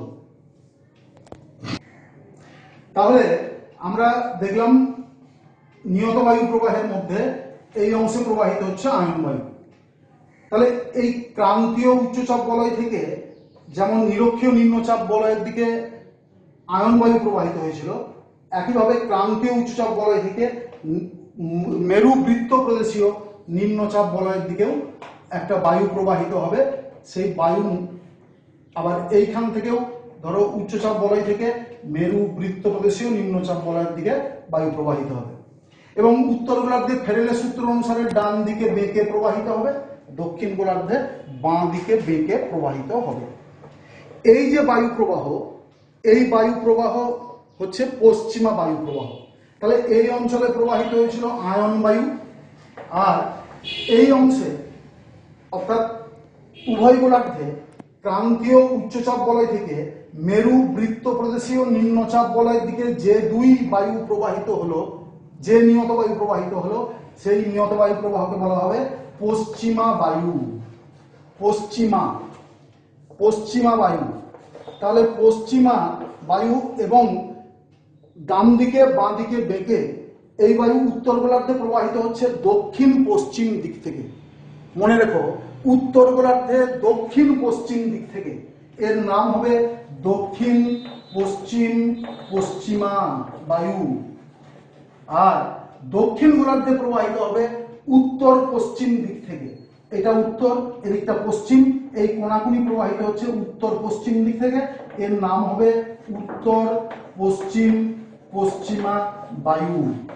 তাহলে আমরা দেখলাম নিয়ত বায়ু প্রবাহের মধ্যে এই অংশে প্রবাহিত হচ্ছে আয়ন বায়ু। তাহলে এই ক্রান্তীয় উচ্চচাপ বলয় থেকে যেমন নিরক্ষীয় নিম্নচাপ বলয়ের দিকে আয়ন বায়ু প্রবাহিত হয়েছিল, একইভাবে ক্রান্তীয় উচ্চচাপ বলয় থেকে মেরু বৃত্ত প্রদেশীয় নিম্নচাপ বলয়ের দিকেও একটা বায়ু প্রবাহিত হবে। সেই বায়ু আবার এইখান থেকেও ধরো উচ্চচাপ বলয় থেকে মেরু বৃত্ত প্রদেশীয় নিম্নচাপ বলয়ের দিকে বায়ু প্রবাহিত হবে, এবং উত্তর গোলার্ধে ফেরেলের সূত্র অনুসারে ডান দিকে বেঁকে প্রবাহিত হবে, দক্ষিণ গোলার্ধে বাঁ দিকে বেঁকে প্রবাহিত হবে। এই যে বায়ু প্রবাহ, এই বায়ু প্রবাহ হচ্ছে পশ্চিমা বায়ু প্রবাহ। তাহলে এই অঞ্চলে প্রবাহিত হয়েছিল আয়ন বায়ু, আর এই অংশে অর্থাৎ উভয় গোলার্ধে ক্রান্তীয় উচ্চচাপ বলয় থেকে মেরু বৃত্ত প্রদেশীয় নিম্নচাপ বলয়ের দিকে যে দুই বায়ু প্রবাহিত হলো, যে নিয়ত বায়ু প্রবাহিত হলো, সেই নিয়ত বায়ু প্রবাহকে বলা হবে পশ্চিমা বায়ু। পশ্চিমা পশ্চিমা বায়ু। তাহলে পশ্চিমা বায়ু এবং ডান দিকে বাঁ দিকে বেঁকে এই বায়ু উত্তর গোলার্ধে প্রবাহিত হচ্ছে দক্ষিণ পশ্চিম দিক থেকে। মনে রেখো উত্তর গোলার্ধে দক্ষিণ পশ্চিম দিক থেকে, এর নাম হবে দক্ষিণ পশ্চিম পশ্চিমা বায়ু। আর দক্ষিণ গোলার্ধে প্রবাহিত হবে উত্তর পশ্চিম দিক থেকে, এটা উত্তর, এদিকটা পশ্চিম, এই কোনাকুনি প্রবাহিত হচ্ছে উত্তর পশ্চিম দিক থেকে, এর নাম হবে উত্তর পশ্চিম পশ্চিমা বায়ু।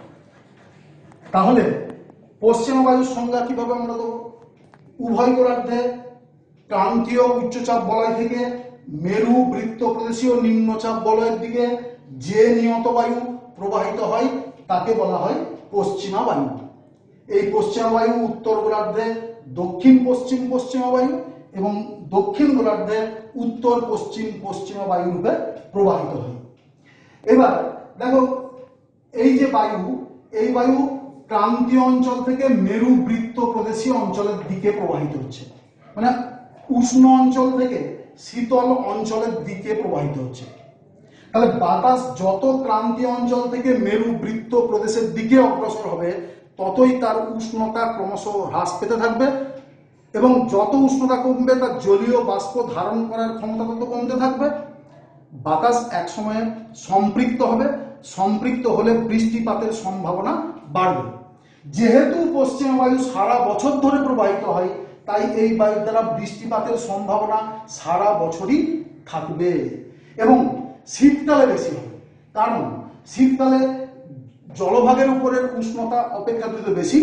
তাহলে পশ্চিমা বায়ুর সংজ্ঞা কিভাবে আমরা দেবো? উভয় গোলার্ধে ক্রান্তীয় উচ্চচাপ বলয় থেকে মেরু বৃত্ত প্রদেশীয় নিম্নচাপ বলয়ের দিকে যে নিয়ত বায়ু প্রবাহিত হয় তাকে বলা হয় পশ্চিমা বায়ু। এই পশ্চিমা বায়ু উত্তর গোলার্ধে দক্ষিণ পশ্চিম পশ্চিমা বায়ু এবং দক্ষিণ গোলার্ধে উত্তর পশ্চিম পশ্চিমা বায়ু রূপে প্রবাহিত হয়। এবার দেখো, এই যে বায়ু, এই বায়ু ক্রান্তীয় অঞ্চল থেকে মেরু বৃত্ত প্রদেশীয় অঞ্চলের দিকে প্রবাহিত হচ্ছে, মানে উষ্ণ অঞ্চল থেকে শীতল অঞ্চলের দিকে প্রবাহিত হচ্ছে। তাহলে বাতাস যত ক্রান্তীয় অঞ্চল থেকে মেরু বৃত্ত প্রদেশের দিকে অগ্রসর হবে ততই তার উষ্ণতা ক্রমশ হ্রাস পেতে থাকবে, এবং যত উষ্ণতা কমবে তার জলীয় বাষ্প ধারণ করার ক্ষমতা তত কমতে থাকবে। বাতাস এক সময়ে সম্পৃক্ত হবে, সম্পৃক্ত হলে বৃষ্টিপাতের সম্ভাবনা বাড়বে। যেহেতু পশ্চিমা বায়ু সারা বছর ধরে প্রবাহিত হয়, তাই এই বায়ুর দ্বারা বৃষ্টিপাতের সম্ভাবনা সারা বছরই থাকবে এবং শীতকালে বেশি হবে, কারণ শীতকালে জলভাগের উপরের উষ্ণতা অপেক্ষাকৃত বেশি,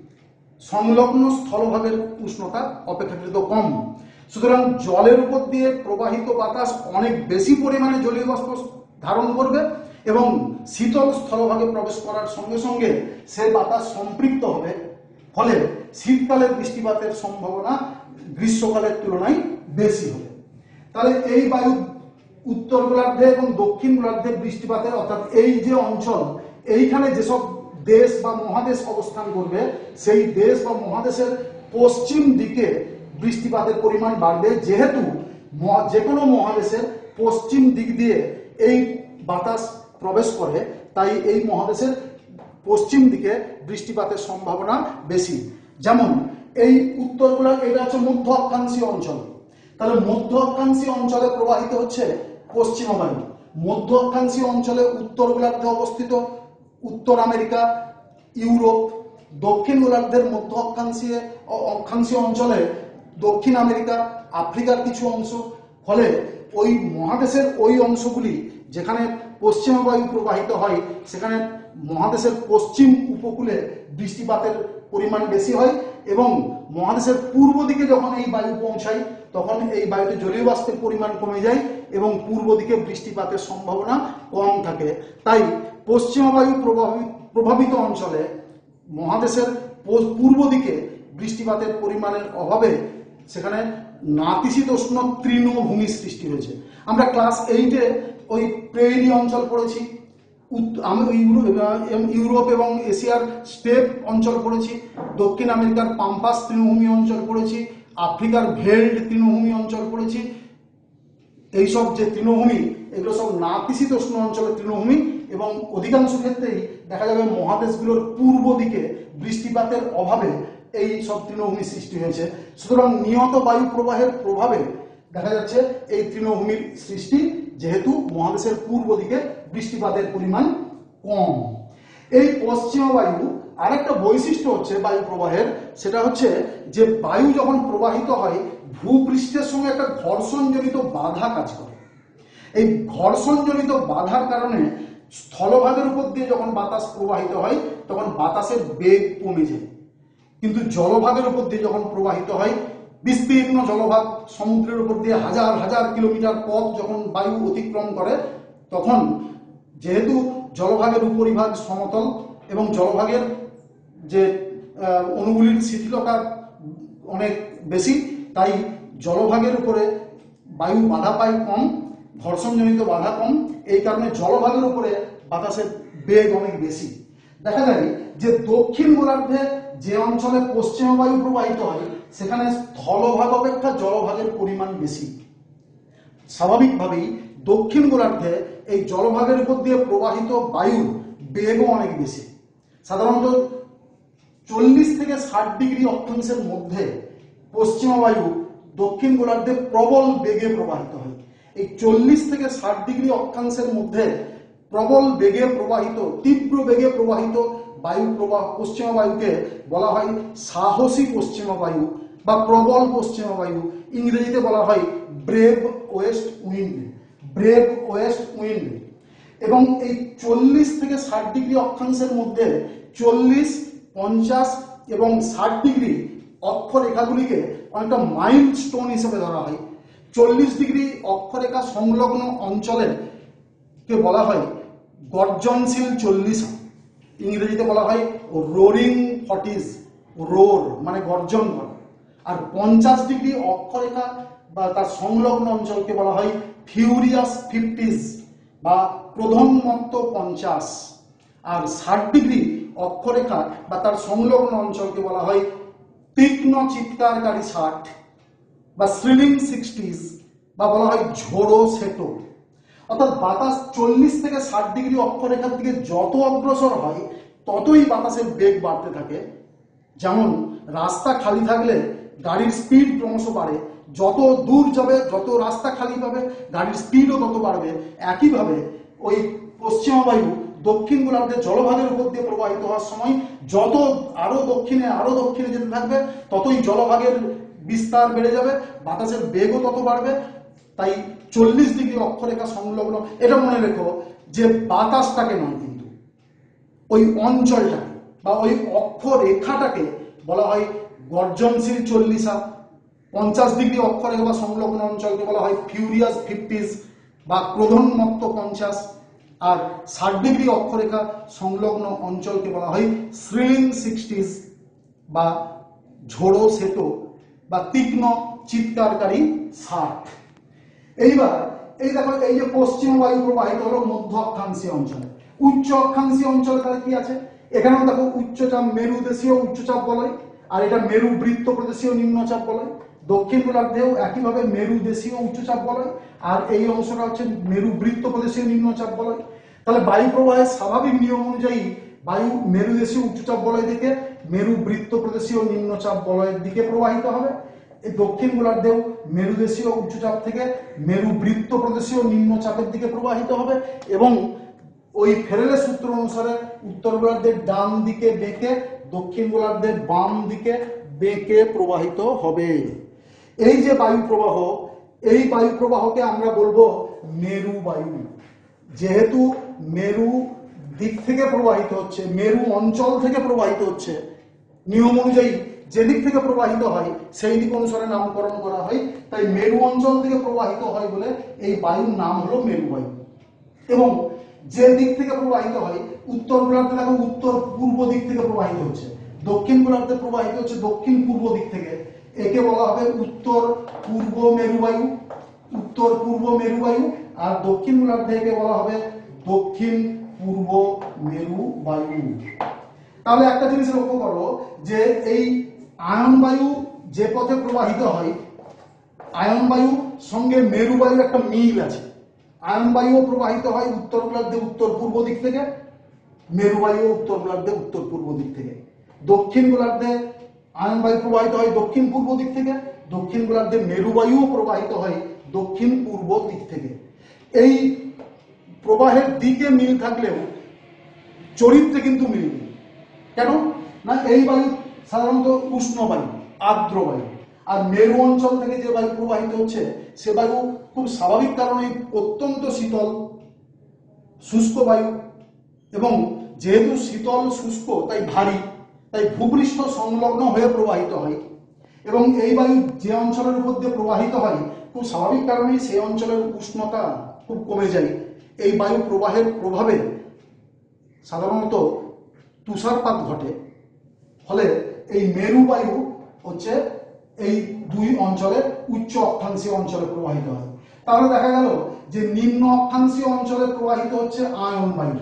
সংলগ্ন স্থলভাগের উষ্ণতা অপেক্ষাকৃত কম। সুতরাং জলের উপর দিয়ে প্রবাহিত বাতাস অনেক বেশি পরিমাণে জলীয় বাষ্প ধারণ করবে এবং শীতল স্থলভাগে প্রবেশ করার সঙ্গে সঙ্গে সে বাতাস সম্পৃক্ত হবে, ফলে শীতকালে বৃষ্টিপাতের সম্ভাবনা গ্রীষ্মকালের তুলনায় বেশি হবে। তাহলে এই বায়ু উত্তর গোলার্ধে এবং দক্ষিণ গোলার্ধে বৃষ্টিপাতের, অর্থাৎ এই যে অঞ্চল, এইখানে যেসব দেশ বা মহাদেশ অবস্থান করবে সেই দেশ বা মহাদেশের পশ্চিম দিকে বৃষ্টিপাতের পরিমাণ বাড়বে, যেহেতু যে কোনো মহাদেশের পশ্চিম দিক দিয়ে এই বাতাস প্রবেশ করে, তাই এই মহাদেশের পশ্চিম দিকে বৃষ্টিপাতের সম্ভাবনা বেশি। যেমন এই উত্তর গোলার্ধ, এটা হচ্ছে মধ্য অক্ষাংশীয় অঞ্চল, তাহলে মধ্য অক্ষাংশীয় অঞ্চলে প্রবাহিত হচ্ছে পশ্চিমা বায়ু। মধ্য অক্ষাংশীয় অঞ্চলে উত্তর গোলার্ধে অবস্থিত উত্তর আমেরিকা, ইউরোপ, দক্ষিণ গোলার্ধের মধ্য অক্ষাংশীয় অক্ষাংশীয় অঞ্চলে দক্ষিণ আমেরিকা, আফ্রিকার কিছু অংশ। ফলে ওই মহাদেশের ওই অংশগুলি যেখানে পশ্চিমা বায়ু প্রবাহিত হয়, সেখানে মহাদেশের পশ্চিম উপকূলে বৃষ্টিপাতের পরিমাণ বেশি হয় এবং মহাদেশের পূর্ব দিকে যখন এই বায়ু পৌঁছায় তখন এই বায়ুতে জলীয় বাষ্পের পরিমাণ কমে যায় এবং পূর্ব দিকে বৃষ্টিপাতের সম্ভাবনা কম থাকে। তাই পশ্চিমা বায়ু প্রভাবিত অঞ্চলে মহাদেশের পূর্ব দিকে বৃষ্টিপাতের পরিমাণের অভাবে সেখানে নাতিশীতোষ্ণ তৃণভূমি সৃষ্টি হয়েছে। আমরা ক্লাস এইটে ওই প্রেরি অঞ্চল পড়েছি, ইউরোপ এবং এশিয়ার স্টেপ অঞ্চল পড়েছি, দক্ষিণ আমেরিকার পাম্পাস তৃণভূমি অঞ্চল পড়েছি, আফ্রিকার ভেল্ড তৃণভূমি অঞ্চল পড়েছি। এইসব যে তৃণভূমি, এগুলো সব নাতিশীতোষ্ণ অঞ্চলের তৃণভূমি এবং অধিকাংশ ক্ষেত্রেই দেখা যাবে মহাদেশগুলোর পূর্ব দিকে বৃষ্টিপাতের অভাবে এই সব তৃণভূমি সৃষ্টি হয়েছে। সুতরাং নিয়ত বায়ু প্রবাহের প্রভাবে দেখা যাচ্ছে এই তৃণভূমির সৃষ্টি, যেহেতু মহাদেশের পূর্ব দিকে বৃষ্টিপাতের পরিমাণ কম। এই পশ্চিমা বায়ু আরেকটা বৈশিষ্ট্য হচ্ছে বায়ু প্রবাহের, সেটা হচ্ছে যে বায়ু যখন প্রবাহিত হয় ভূপৃষ্ঠের সঙ্গে একটা ঘর্ষণজনিত বাধা কাজ করে। এই ঘর্ষণজনিত বাধার কারণে স্থলভাগের উপর দিয়ে যখন বাতাস প্রবাহিত হয় তখন বাতাসের বেগ কমে যায়, কিন্তু জলভাগের উপর দিয়ে যখন প্রবাহিত হয়, বিস্তীর্ণ জলভাগ সমুদ্রের উপর দিয়ে হাজার হাজার কিলোমিটার পথ যখন বায়ু অতিক্রম করে, তখন যেহেতু জলভাগের উপরিভাগ সমতল এবং জলভাগের যে অণুগুলির শিথিলতা অনেক বেশি, তাই জলভাগের উপরে বায়ু বাধা পায় কম, ঘর্ষণজনিত বাধা কম, এই কারণে জলভাগের উপরে বাতাসের বেগ অনেক বেশি। দেখা যায় যে দক্ষিণ গোলার্ধে যে অঞ্চলে পশ্চিমা বায়ু প্রবাহিত হয় সেখানে স্থলভাগ অপেক্ষা জলভাগের পরিমাণ বেশি। স্বাভাবিকভাবেই দক্ষিণ গোলার্ধে এই জলভাগের উপর দিয়ে প্রবাহিত বায়ুর বেগও অনেক বেশি। সাধারণত চল্লিশ থেকে ষাট ডিগ্রি অক্ষাংশের মধ্যে পশ্চিমা বায়ু দক্ষিণ গোলার্ধে প্রবল বেগে প্রবাহিত হয়। এই চল্লিশ থেকে ষাট ডিগ্রি অক্ষাংশের মধ্যে প্রবল বেগে প্রবাহিত, তীব্র বেগে প্রবাহিত বায়ু প্রবাহ পশ্চিমা বায়ুকে বলা হয় সাহসী পশ্চিমা বায়ু বা প্রবল পশ্চিমা বায়ু। ইংরেজিতে বলা হয় brave west wind, brave west wind. এবং এই চল্লিশ থেকে ষাট ডিগ্রি অক্ষাংশের মধ্যে চল্লিশ, পঞ্চাশ এবং ষাট ডিগ্রি অক্ষরেখাগুলিকে অনেকটা মাইল স্টোন হিসেবে ধরা হয়। চল্লিশ ডিগ্রি অক্ষরেখা সংলগ্ন অঞ্চলে কে বলা হয় গর্জনশীল চল্লিশ, ইংরেজিতে বলা হয় রোরিং ফর্টিজ, রোর মানে গর্জন করা। আর পঞ্চাশ ডিগ্রি অক্ষরেখা বা তার সংলগ্ন অঞ্চলকে বলা হয় ফিউরিয়াস ফিফটিজ বা প্রধনমত্ত পঞ্চাশ। আর ষাট ডিগ্রি অক্ষরেখা বা তার সংলগ্ন অঞ্চলকে বলা হয় তীক্ষ্ণ চিৎকারকারী ষাট বা স্ট্রিলিং সিক্সটিজ বা বলা হয় ঝোড়ো সেটো। অর্থাৎ বাতাস চল্লিশ থেকে ষাট ডিগ্রি অক্ষরেখার দিকে যত অগ্রসর হয় ততই বাতাসের বেগ বাড়তে থাকে। যেমন রাস্তা খালি থাকলে গাড়ির স্পিড ক্রমশ বাড়ে, যত দূর যাবে যত রাস্তা খালি পাবে গাড়ির স্পিডও তত বাড়বে। একইভাবে ওই পশ্চিমা বায়ু দক্ষিণ গোলার্ধে জলভাগের উপর দিয়ে প্রবাহিত হওয়ার সময় যত আরো দক্ষিণে আরো দক্ষিণে যেতে থাকবে ততই জলভাগের বিস্তার বেড়ে যাবে, বাতাসের বেগও তত বাড়বে। তাই চল্লিশ ডিগ্রি অক্ষরেখা সংলগ্ন, এটা মনে রেখো যে বাতাসটাকে নয়, কিন্তু ওই অঞ্চলটাকে বা ওই অক্ষরেখাটাকে বলা হয় গর্জনশীল চল্লিশা। পঞ্চাশ ডিগ্রি অক্ষরেখা বা সংলগ্ন অঞ্চলকে বলা হয় ফিউরিয়াস ফিফটিজ বা ক্রোধোন্মত্ত পঞ্চাশ। আর ষাট ডিগ্রি অক্ষরেখা সংলগ্ন অঞ্চলকে বলা হয় স্ট্রিলিং সিক্সটিজ বা ঝোড়ো সেটো বা তীক্ষ্ণ চিৎকারকারী ষাট। এইবার এই দেখো, এই যে পশ্চিম বায়ু প্রবাহিত হলো মধ্য অক্ষাংশীয় অঞ্চলে, উচ্চ অক্ষাংশীয় অঞ্চলে তাহলে কি আছে? এখানেও দেখো উচ্চচাপ মেরুদেশীয় উচ্চচাপ বলয়, আর এটা মেরু বৃত্ত প্রদেশীয় নিম্নচাপ বলয়। দক্ষিণ গোলার্ধেও একইভাবে মেরুদেশীয় উচ্চচাপ বলয়, আর এই অংশটা হচ্ছে মেরু বৃত্ত প্রদেশীয় নিম্নচাপ বলয়। তাহলে বায়ু প্রবাহের স্বাভাবিক নিয়ম অনুযায়ী বায়ু মেরুদেশীয় উচ্চচাপ বলয় থেকে মেরু বৃত্ত প্রদেশীয় নিম্নচাপ বলয়ের দিকে প্রবাহিত হবে। এই দক্ষিণ গোলার্ধেও মেরুদেশীয় উচ্চচাপ থেকে মেরু বৃত্ত প্রদেশীয় নিম্নচাপের দিকে প্রবাহিত হবে এবং ওই ফেরেলের সূত্র অনুসারে উত্তর গোলার্ধের ডান দিকে বেঁকে দক্ষিণ গোলার্ধের বাম দিকে বেঁকে প্রবাহিত হবে। এই যে বায়ু প্রবাহ, এই বায়ু প্রবাহকে আমরা বলবো মেরু বায়ু। যেহেতু মেরু দিক থেকে প্রবাহিত হচ্ছে, মেরু অঞ্চল থেকে প্রবাহিত হচ্ছে, নিয়ম অনুযায়ী যেদিক থেকে প্রবাহিত হয় সেই দিক অনুসারে নামকরণ করা হয়। তাই মেরু অঞ্চল থেকে প্রবাহিত হয় বলে এই বায়ুর নাম হলো মেরু বায়ু। এবং যে দিক থেকে প্রবাহিত হয়, উত্তর গোলার্ধে দেখো উত্তর পূর্ব দিক থেকে প্রবাহিত হচ্ছে, দক্ষিণ গোলার্ধে প্রবাহিত হচ্ছে দক্ষিণ পূর্ব দিক থেকে। একে বলা হবে উত্তর পূর্ব মেরুবায়ু, উত্তর পূর্ব মেরুবায়ু। আর দক্ষিণ গোলার্ধে একে বলা হবে দক্ষিণ পূর্ব মেরুবায়ু। তাহলে একটা জিনিস লক্ষ্য করো যে এই আয়ন বায়ু যে পথে প্রবাহিত হয়, আয়ন বায়ু সঙ্গে মেরু বায়ুর একটা মিল আছে। আয়ন বায়ুও প্রবাহিত হয় উত্তর গোলার্ধে উত্তর পূর্ব দিক থেকে, মেরু বায়ু উত্তর গোলার্ধে উত্তর পূর্ব দিক থেকে। দক্ষিণ গোলার্ধে আয়ন বায়ু প্রবাহিত হয় দক্ষিণ পূর্ব দিক থেকে, দক্ষিণ গোলার্ধে মেরু বায়ুও প্রবাহিত হয় দক্ষিণ পূর্ব দিক থেকে। এই প্রবাহের দিকে মিল থাকলেও চরিত্রে কিন্তু মিল নেই। কেন না, এই বায়ু সাধারণত উষ্ণ বায়ু, আর্দ্র বায়ু, আর মেরু অঞ্চল থেকে যে বায়ু প্রবাহিত হচ্ছে সে বায়ু খুব স্বাভাবিক কারণে অত্যন্ত শীতল শুষ্ক বায়ু। এবং যেহেতু শীতল শুষ্ক তাই ভারী, তাই ভূপৃষ্ঠ সংলগ্ন হয়ে প্রবাহিত হয়। এবং এই বায়ু যে অঞ্চলের উপর দিয়ে প্রবাহিত হয় খুব স্বাভাবিক কারণেই সেই অঞ্চলের উষ্ণতা খুব কমে যায়। এই বায়ু প্রবাহের প্রভাবে সাধারণত তুষারপাত ঘটে। ফলে এই মেরু বায়ু হচ্ছে এই দুই অঞ্চলে উচ্চ অক্ষাংশীয় অঞ্চলে প্রবাহিত হয়। তাহলে দেখা গেল যে নিম্ন অক্ষাংশীয় অঞ্চলে প্রবাহিত হচ্ছে আয়ন বায়ু,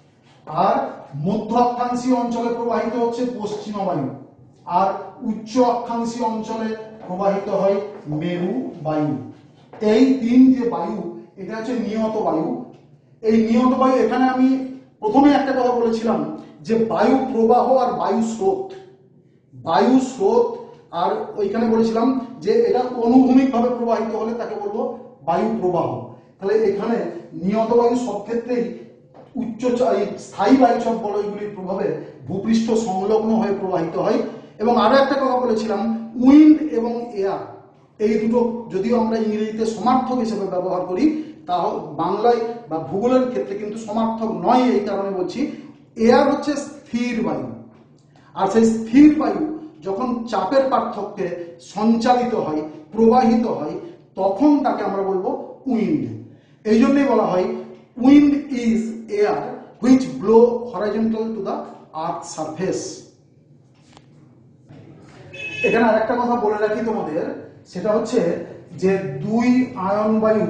আর মধ্য অক্ষাংশীয় অঞ্চলে প্রবাহিত হচ্ছে পশ্চিমা বায়ু, আর উচ্চ অক্ষাংশীয় অঞ্চলে প্রবাহিত হয় মেরু বায়ু। এই তিন যে বায়ু, এটা হচ্ছে নিয়ত বায়ু। এই নিয়ত বায়ু, এখানে আমি প্রথমে একটা কথা বলেছিলাম যে বায়ু প্রবাহ আর বায়ু স্রোত, বায়ু স্রোত আর ওইখানে বলেছিলাম যে এটা অনুভূমিকভাবে প্রবাহিত হলে তাকে বলবো বায়ু প্রবাহ। তাহলে এখানে নিয়ত বায়ু সব ক্ষেত্রেই উচ্চ স্থায়ী বায়ুচাপ বলয়গুলির প্রভাবে ভূপৃষ্ঠ সংলগ্ন হয়ে প্রবাহিত হয়। এবং আরো একটা কথা বলেছিলাম, উইন্ড এবং এয়ার এই দুটো যদিও আমরা ইংরেজিতে সমার্থক হিসেবে ব্যবহার করি, তা বাংলায় বা ভূগোলের ক্ষেত্রে কিন্তু সমার্থক নয়। এই কারণে বলছি, এয়ার হচ্ছে স্থির বায়ু, আর সেই স্থির বায়ু যখন চাপের পার্থক্যে সঞ্চালিত হয়, প্রবাহিত হয়, তখন তাকে আমরা বলবো উইন্ড। এই জন্যই বলা হয় wind is air which blow horizontal to the earth surface. এখানে আরেকটা কথা বলে রাখি তোমাদের, সেটা হচ্ছে যে দুই আয়ন বায়ু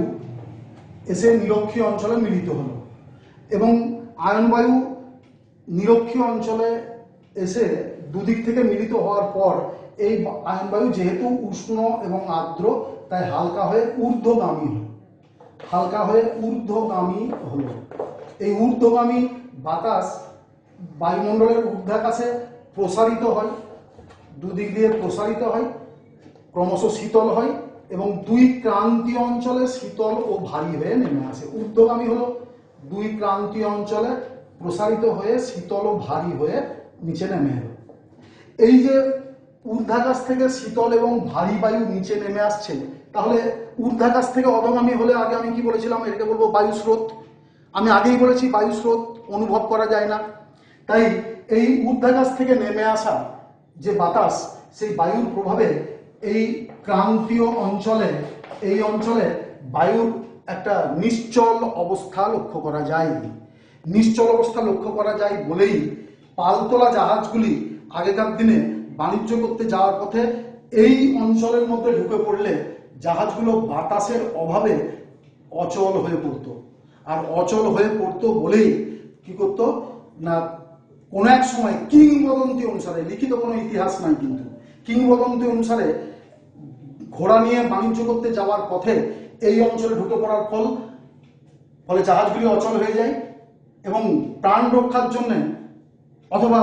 এসে নিরক্ষীয় অঞ্চলে মিলিত হলো, এবং আয়ন বায়ু নিরক্ষীয় অঞ্চলে এসে দুদিক থেকে মিলিত হওয়ার পর এই আয়ন বায়ু যেহেতু উষ্ণ এবং আর্দ্র, তাই হালকা হয়ে ঊর্ধ্বগামী হলো হালকা হয়ে ঊর্ধ্বগামী হলো এই ঊর্ধ্বগামী বাতাস বায়ুমণ্ডলের ঊর্ধ্বাকাশে প্রসারিত হয়, দুদিক দিয়ে প্রসারিত হয়, ক্রমশ শীতল হয় এবং দুই ক্রান্তীয় অঞ্চলে শীতল ও ভারী হয়ে নেমে আসে। ঊর্ধ্বগামী হলো দুই ক্রান্তীয় অঞ্চলে প্রসারিত হয়ে শীতল ও ভারী হয়ে নিচে নেমে এলো। এই যে ঊর্ধ্বাকাশ থেকে শীতল এবং ভারী বায়ু নিচে নেমে আসছে, তাহলে ঊর্ধ্বাকাশ থেকে অধোগামী হলে আগে আমি কি বলেছিলাম, এটাকে বলবো বায়ু স্রোত। আমি আগেই বলেছি বায়ু স্রোত অনুভব করা যায় না, তাই এই ঊর্ধ্বাকাশ থেকে নেমে আসা যে বাতাস, সেই বায়ুর প্রভাবে এই ক্রান্তীয় অঞ্চলে এই অঞ্চলে বায়ুর একটা নিশ্চল অবস্থা লক্ষ্য করা যায়। নিশ্চল অবস্থা লক্ষ্য করা যায় বলেই পালতোলা জাহাজগুলি আগেকার দিনে বাণিজ্য করতে যাওয়ার পথে এই অঞ্চলের মধ্যে ঢুকে পড়লে জাহাজগুলো বাতাসের অভাবে অচল হয়ে পড়তো। আর অচল হয়ে পড়তো বলেই কি করতো না, কোনো এক সময় কিংবদন্তি অনুসারে, লিখিত কোনো ইতিহাস নাই কিন্তু কিংবদন্তি অনুসারে ঘোড়া নিয়ে বাণিজ্য করতে যাওয়ার পথে এই অঞ্চলে ঢুকে পড়ার ফল ফলে জাহাজগুলি অচল হয়ে যায় এবং প্রাণ রক্ষার জন্য অথবা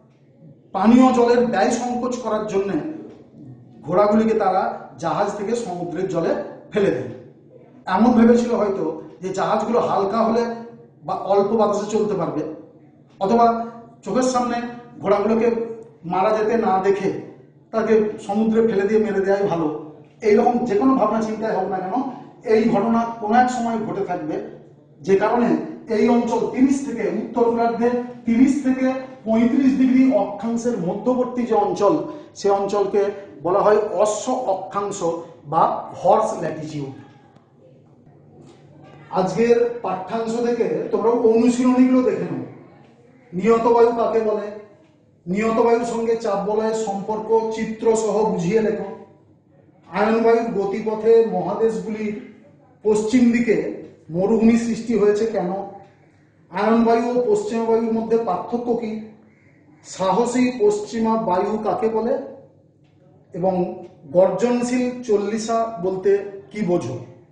পানীয় জলের ব্যয় সংকোচ করার জন্য ঘোড়াগুলিকে তারা জাহাজ থেকে সমুদ্রের জলে ফেলে দেয়। এমন ভেবেছিল হয়তো যে জাহাজগুলো হালকা হলে বা অল্প বাতাসে চলতে পারবে, অথবা চোখের সামনে ঘোড়াগুলোকে মারা যেতে না দেখে তাকে সমুদ্রে ফেলে দিয়ে মেরে দেওয়াই ভালো। এইরকম যে কোনো ভাবনা চিন্তায় হোক না কেন, এই ঘটনা কোনো এক সময় ঘটে থাকবে, যে কারণে এই অঞ্চল তিরিশ থেকে উত্তর গোলার্ধে তিরিশ থেকে পঁয়ত্রিশ ডিগ্রি অক্ষাংশের মধ্যবর্তী যে অঞ্চল, সে অঞ্চলকে বলা হয় অশ্ব অক্ষাংশ বা হর্স ল্যাটিটিউড। আজকের পাঠ্যাংশ থেকে তোমরা অনুশীলনীগুলো দেখে নাও। নিয়ত বায়ু কাকে বলে, নিয়ত বায়ুর সঙ্গে চাপ বলয়ের সম্পর্ক চিত্র সহ বুঝিয়ে লেখো। আয়ন বায়ুর গতিপথে মহাদেশগুলির পশ্চিম দিকে মরুভূমি সৃষ্টি হয়েছে কেন, আয়ন বায়ু ও পশ্চিমা বায়ুর মধ্যে পার্থক্য কি, সাহসী পশ্চিমা বায়ু কাকে বলে এবং গর্জনশীল চল্লিশা বলতে কি বোঝো।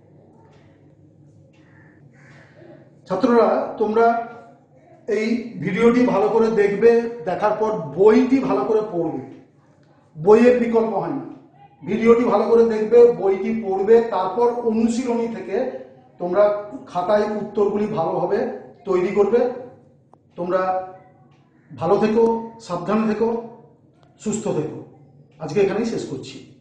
ছাত্ররা, তোমরা এই ভিডিওটি ভালো করে দেখবে, দেখার পর বইটি ভালো করে পড়বে। বইয়ের বিকল্প হয় না, ভিডিওটি ভালো করে দেখবে, বইটি পড়বে, তারপর অনুশীলনী থেকে তোমরা খাতায় উত্তরগুলি ভালোভাবে তৈরি করবে। তোমরা ভালো থেকো, সাবধানে থেকো, সুস্থ থেকো। আজকে এখানেই শেষ করছি।